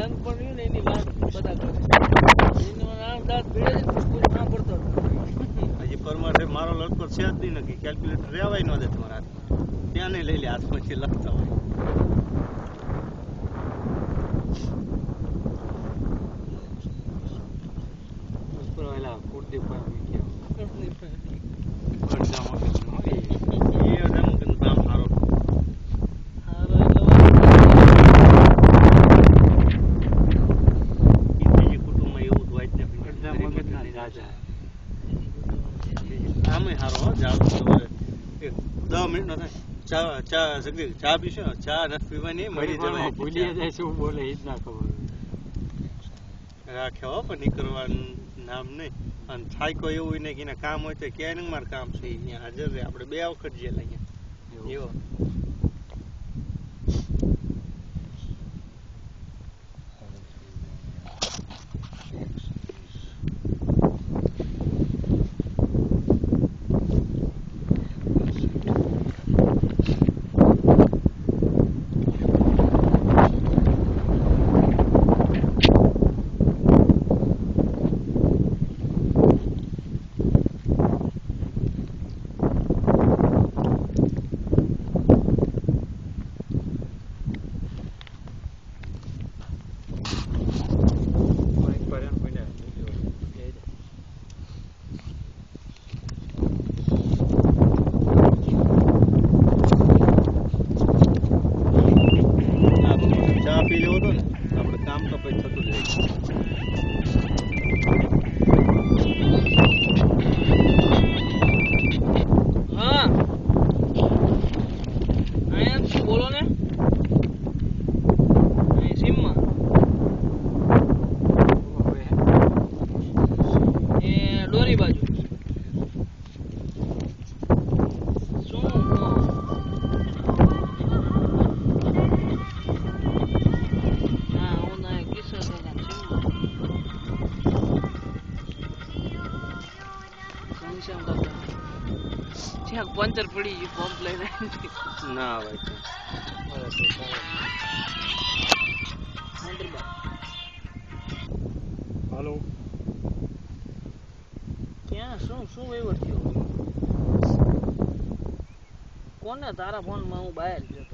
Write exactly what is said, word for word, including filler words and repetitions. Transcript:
નાનપણ ને એની વાત બધા કરે. એનું નામ દાંત ભીડે છે કોઈ ના પડતો હજી પરમાર મારો લડકો છે જ નહીં નક્કી કેલ્ક્યુલેટર રહેવાય ન દે તમારા હાથમાં ત્યાં નહીં લઈ લે હાથમાંથી લખતા હોય ઉપરવાળા કુર્દી પર આમે હારો જાવ એક દસ મિનિટ નો થાય ચા ચા સગી ચા પીશો ચા નથી પીવાની મળી જવાય ભૂલી જાય શું બોલે એ જ ના ખબર રાખ્યો પણ નીકળવાનું નામ નહીં અને થાયકો એવું નહીં કે કામ હોય તો ક્યાંય મારે કામ છે અહીંયા હાજર રહે આપણે બે વખત જઈએ અહીંયા એવો પંચર પડી ગયું પંપ લઈને ના ભાઈ હાલો ક્યાં શું શું વહીવટ થયો કોને તારા ફોનમાં હું બહાર ગયો